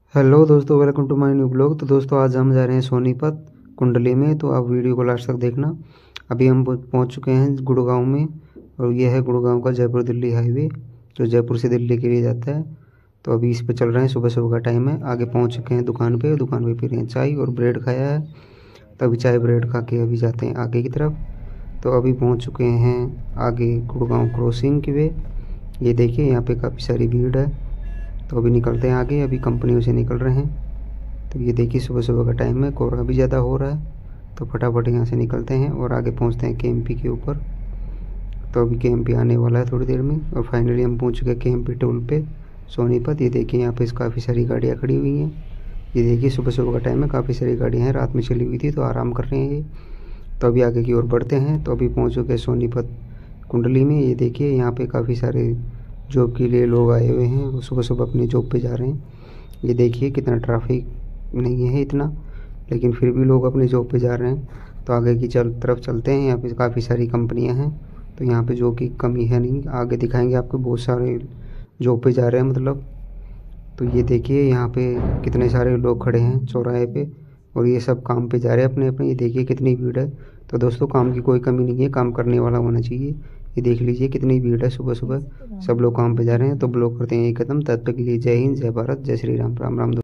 Hello दोस्तों, welcome to my new blog. तो दोस्तों आज हम जा रहे हैं सोनीपत कुंडली में, तो आप वीडियो को लास्ट तक देखना। अभी हम पहुंच चुके हैं गुड़गांव में, और यह है गुड़गांव का जयपुर दिल्ली हाईवे जो जयपुर से दिल्ली के लिए जाता है। तो अभी इस पे चल रहे हैं, सुबह सुबह का टाइम है। आगे पहुंच चुके हैं दुकान पे पी रहे हैं चाय और ब्रेड खाया है। तो अभी चाय ब्रेड खा के अभी जाते हैं आगे की तरफ। तो अभी पहुँच चुके हैं आगे गुड़गांव क्रॉसिंग की वे। ये देखिए यहाँ पे काफ़ी सारी भीड़ है। तो अभी निकलते हैं आगे, अभी कंपनियों से निकल रहे हैं। तो ये देखिए सुबह सुबह का टाइम है, कोहरा भी ज़्यादा हो रहा है। तो फटाफट यहाँ से निकलते हैं और आगे पहुँचते हैं केएमपी के ऊपर। तो अभी केएमपी आने वाला है थोड़ी देर में, और फाइनली हम पहुँच चुके हैं केएमपी टोल पे सोनीपत। ये देखिए यहाँ पे काफ़ी सारी गाड़ियाँ खड़ी हुई हैं। ये देखिए सुबह सुबह का टाइम है, काफ़ी सारी गाड़ियाँ हैं, रात में चली हुई थी तो आराम कर रहे हैं ये। तो अभी आगे की ओर बढ़ते हैं। तो अभी पहुँच चुके हैं सोनीपत कुंडली में। ये देखिए यहाँ पे काफ़ी सारे जॉब के लिए लोग आए हुए हैं, वो सुबह सुबह अपनी जॉब पे जा रहे हैं। ये देखिए कितना ट्रैफिक नहीं है इतना, लेकिन फिर भी लोग अपनी जॉब पे जा रहे हैं। तो आगे की तरफ चलते हैं। यहाँ पे काफ़ी सारी कंपनियां हैं, तो यहाँ पे जॉब की कमी है नहीं। आगे दिखाएंगे आपको, बहुत सारे जॉब पे जा रहे हैं मतलब। तो ये देखिए यहाँ पे कितने सारे लोग खड़े हैं चौराहे पे, और ये सब काम पे जा रहे हैं अपने अपने। ये देखिए कितनी भीड़ है। तो दोस्तों काम की कोई कमी नहीं है, काम करने वाला होना चाहिए। ये देख लीजिए कितनी भीड़ है सुबह सुबह, सब लोग काम पे जा रहे हैं। तो ब्लॉग करते हैं ये खत्म, तब तक के लिए जय हिंद, जय भारत, जय श्री राम, राम राम।